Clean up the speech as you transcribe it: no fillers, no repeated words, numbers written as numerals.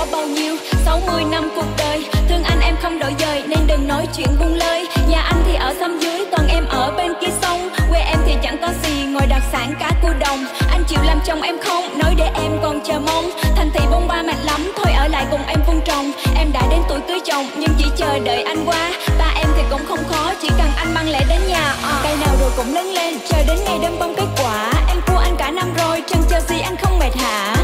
bao nhiêu 60 năm cuộc đời. Thương anh em không đổi dời nên đừng nói chuyện buông lời. Nhà anh thì ở xóm dưới còn em ở bên kia sông. Quê em thì chẳng có gì ngoài đặc sản cá cua đồng. Anh chịu làm chồng em không, nói để em còn chờ mong. Thành thị bông ba mệt lắm, thôi ở lại cùng em vun trồng. Em đã đến tuổi cưới chồng nhưng chỉ chờ đợi anh qua. Ba em thì cũng không khó, chỉ cần anh mang lễ đến nhà. Cây nào rồi cũng lớn lên, chờ đến ngày đơm bông kết quả. Em cua anh cả năm rồi, chân chờ gì anh không mệt hả?